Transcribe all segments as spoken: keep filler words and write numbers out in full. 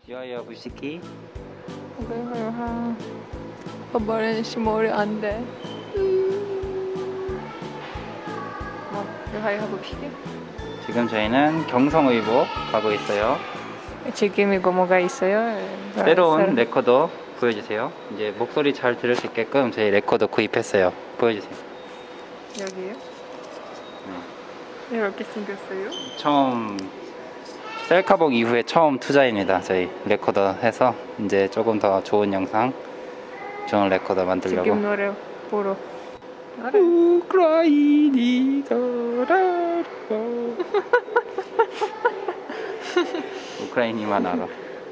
야야 부시키. 머리는 머리 안 돼. 뭐, 이거 하고 피게. 지금 저희는 경성의복 가고 있어요. 지금 이거 뭐가 있어요? 새로운 레코더 보여주세요. 이제 목소리 잘 들을 수 있게끔 저희 레코더 구입했어요. 보여주세요. 여기요? 네. 이렇게 생겼어요? 처음 셀카복 이후에 처음 투자입니다. 저희 레코더 해서 이제 조금 더 좋은 영상, 좋은 레코더 만들려고. 지금 노래 보러. 우크라이니가 우크라이니만 알아.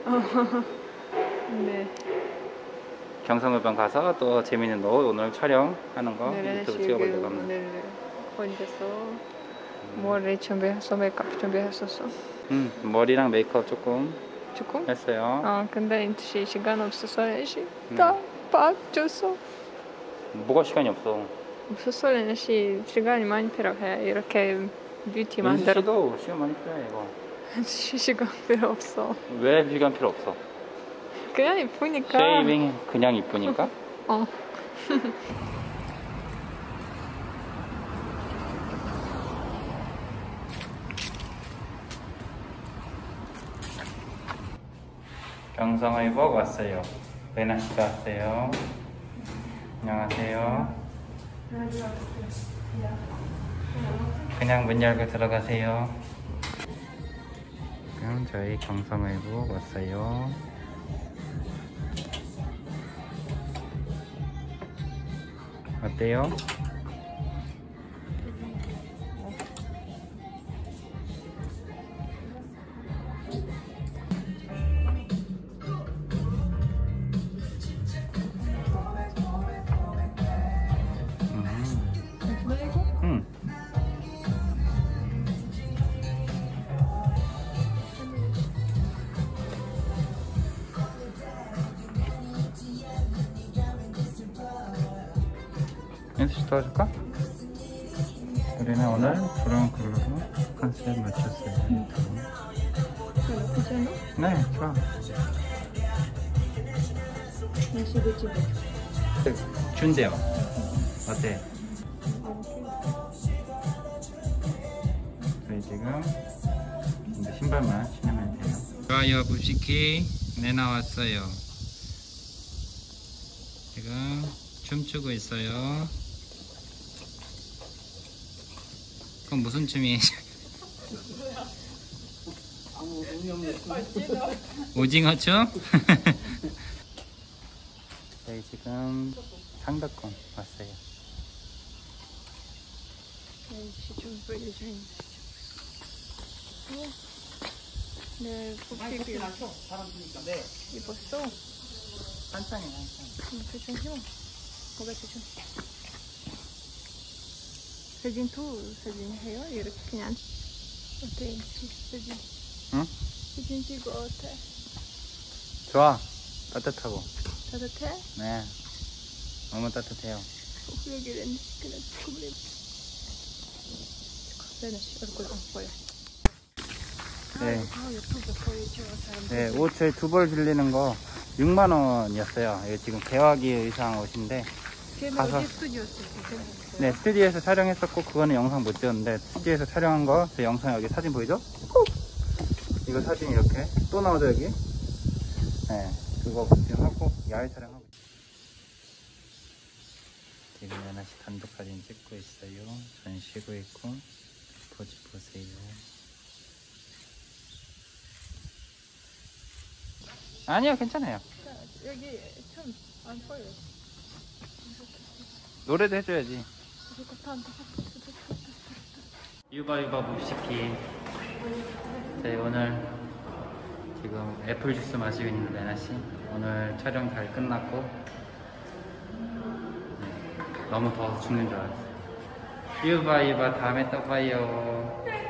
네. 경성의병 가서 또 재밌는 거 오늘 촬영하는 거 네, 유튜브 찍어보려고 합니다. 네, 혼자서 머리 준비했어, 메이크업 준비했었어. 음, 머리랑 메이크업 조금 조금? 했어요. 어, 근데 시, 시간 없어서 시, 음. 다 빠졌어. 뭐가 시간이 없어? 없었어, 시 시간이 많이 필요해. 이렇게 뷰티 만들어. 씨도 시간 많이 필요해 이거. 시간 필요 없어. 왜 시간 필요 없어? 그냥 이쁘니까. 쉐이빙 그냥 이쁘니까? 어. 경성의복 왔어요. 레나 씨가 왔어요. 안녕하세요. 그냥 문 열고 들어가세요. 지금 저희 경성의복 왔어요. 어때요? 응. 연수 씨 도와줄까? 우리는 오늘 브라운 컬러로 컨셉 맞췄어요. 응. 나쁘지 않아? 네, 좋아. 날씨도 찍어. 준대요. 어때? 저희 지금 이제 신발만 신으면 돼요. 좋아요, 부시키. 네, 나왔어요. 지금 춤추고 있어요. 그건 무슨 춤이에요? 오징어 춤? 저희 지금 상덕궁 왔어요. 날씨 좀 보여줘. 네, 뽑히기 입었어. 한창이 한창. 응, 표정 힘. 뭐가 표정? 사진 투 사진 해요? 이렇게 그냥 어때? 사진. 응? 사진 찍어 어때? 좋아. 따뜻하고. 따뜻해? 네. 너무 따뜻해요. 여기는 그냥 조금만. 내가 씨 얼굴 안 보여. 네. 아, 예쁘게 보이죠, 사람들. 네, 옷 저희 두 벌 빌리는 거 육만 원이었어요. 이게 지금 개화기 의상 옷인데. 가서 스튜디오에서 네, 스튜디오에서 촬영했었고 그거는 영상 못 찍었는데 스튜디오에서 촬영한 거 제 영상 여기 사진 보이죠? 이거 사진 이렇게 또 나오죠 여기? 네, 그거 지금 하고 야외 촬영하고 지금 하나씩 단독 사진 찍고 있어요. 전 쉬고 있고 포즈 보세요. 아니요, 괜찮아요. 여기 좀 안 보여. 노래도 해줘야지. 유바유바 묵시키. 네, 오늘 지금 애플 주스 마시고 있는 레나씨. 오늘 촬영 잘 끝났고 네, 너무 더워서 죽는 줄 알았어요. 유바유바 다음에 또 봐요.